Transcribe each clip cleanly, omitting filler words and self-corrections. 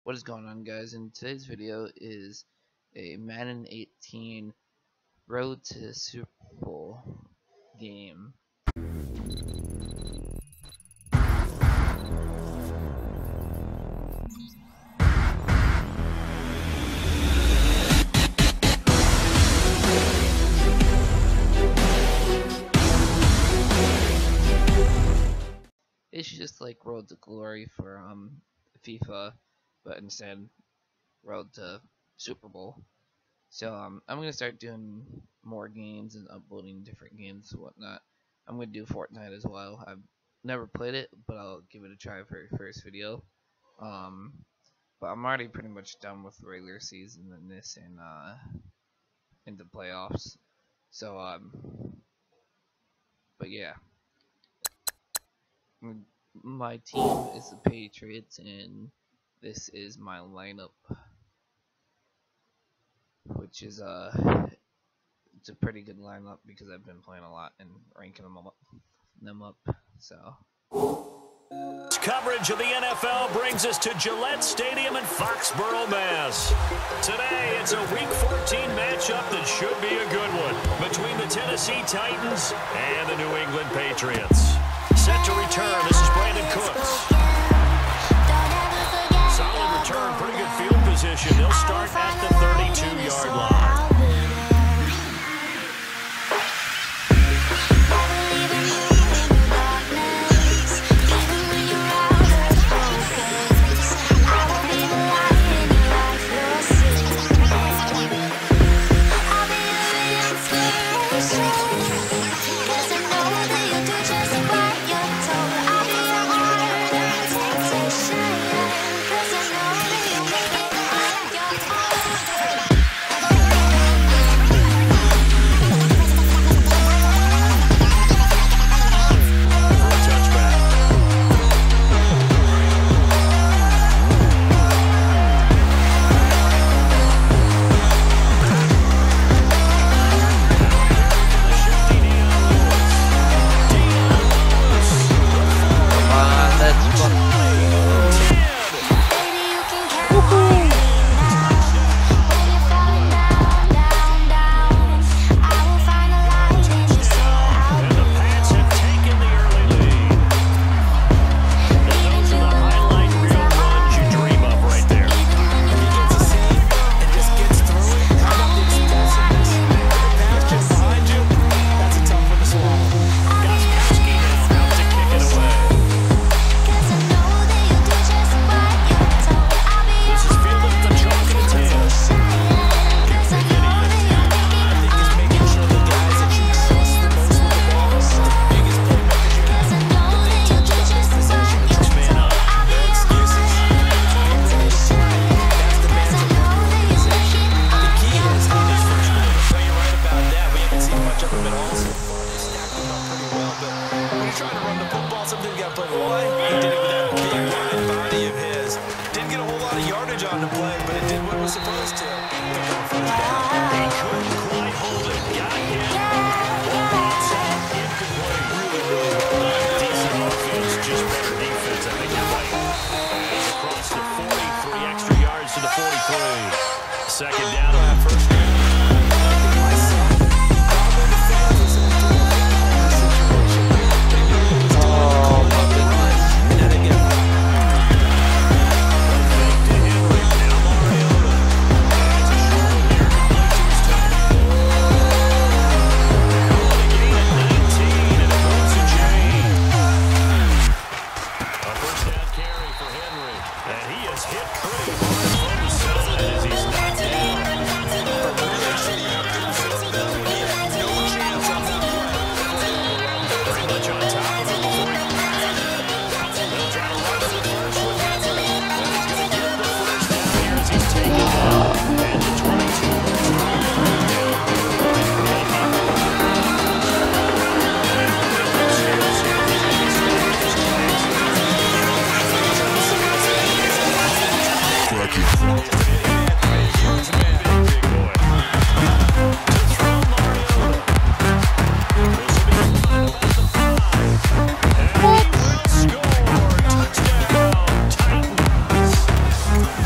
What is going on, guys? In today's video is a Madden 18 Road to Super Bowl game. It's just like Road to Glory for FIFA, but instead Road to Super Bowl. So I'm gonna start doing more games and uploading different games and whatnot. I'm gonna do Fortnite as well. I've never played it, but I'll give it a try for the first video. But I'm already pretty much done with the regular season and this and into playoffs. So but yeah. My team is the Patriots, and this is my lineup, which is it's a pretty good lineup because I've been playing a lot and ranking them up. So coverage of the NFL brings us to Gillette Stadium in Foxborough, Mass. Today, it's a Week 14 matchup that should be a good one between the Tennessee Titans and the New England Patriots. Set to return, this is Brandon Cooks. Solid return, pretty good field position. They'll start at the 32-yard line. Second down on that first down.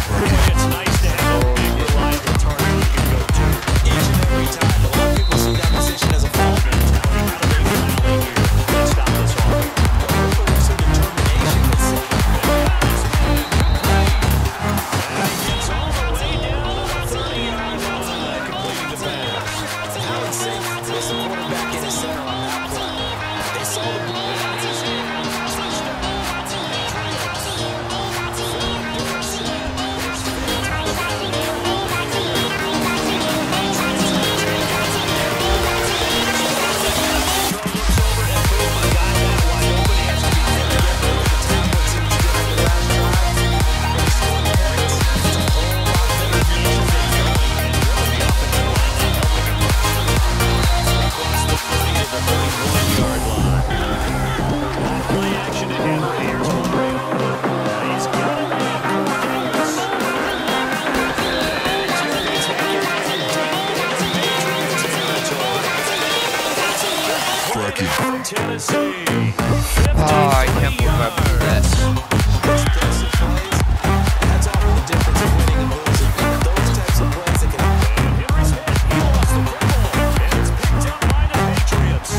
It's nice to have a big, reliable target you can go to. Each and every time. A lot of people see that position as a fault. Mentality, how do they rally here and stop this offense? Some determination that's And he gets all the way down to the 30-yard line, completing the pass. I would say there's a quarterback in the center on that play. They saw the ball. Play action to Henry. Here's Mariota. He's got it deep. He's taking it deep into Patriots territory. From Tennessee. Oh, I can't believe I blew that. Explosive plays. That's often the difference in winning and losing. Those types of plays that can Henry's hit. He lost the football. And it's picked up by the Patriots.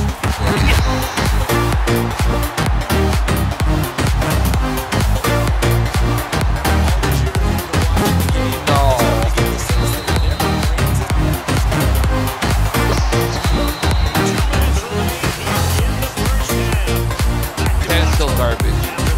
That's still garbage.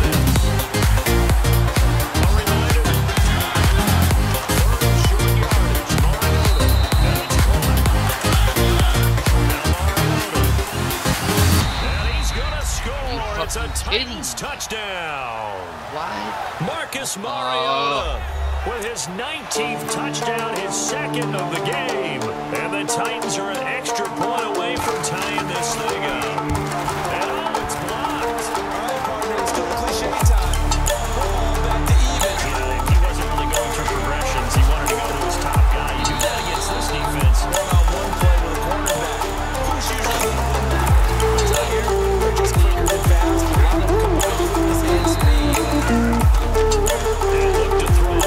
It's a Titans touchdown. What? Marcus Mariota with his 19th touchdown, his second of the game. And the Titans are an extra point away from tying this thing up. And oh, it's blocked. All right, partner, it's still cliche time. Ball back to even. You know, he wasn't really going through progressions. He wanted to go to his top guy. You do that against this defense. One-on-one play with a cornerback. Who's usually in that? Here, they're just quicker and fast. A lot of them combine with his speed. They look to throw.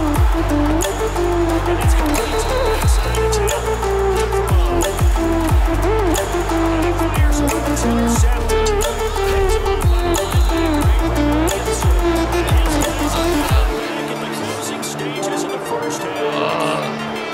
And it's complete to the backside of Taylor. To throw. And he fires one that's intercepted. Picked off by the linebacker, Williamson. And his guys are now back in the closing stages of the first half.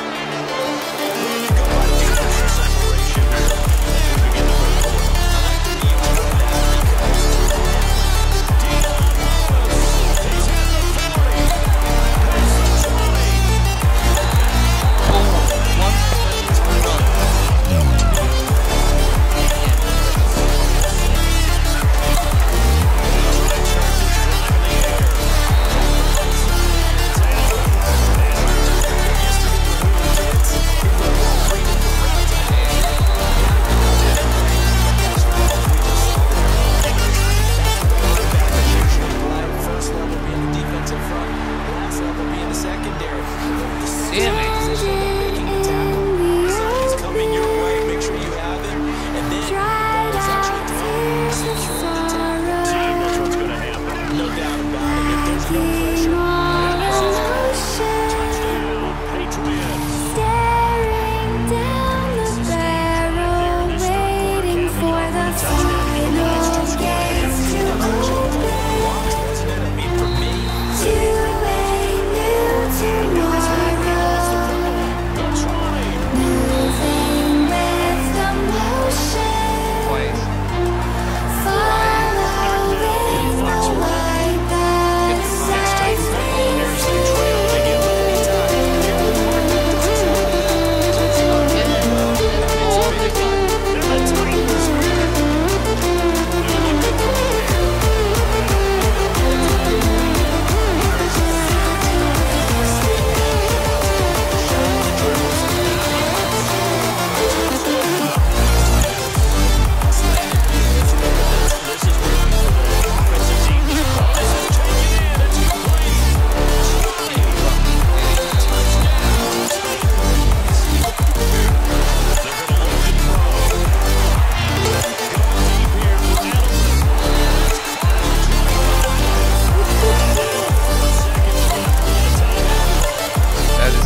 First level being the defensive front, last level being the secondary. Damn it. Making the tackle. Somebody's coming your way. Make sure you have it. And then the ball is actually thrown. Secure the tackle. Team knows what's going to happen. No doubt about it. If there's no pressure, And this is touchdown, Patriots. Staring down the barrel, waiting for the final gates to open I mean, for me, to a new tomorrow.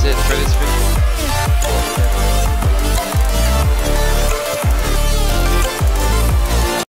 that's it for this video.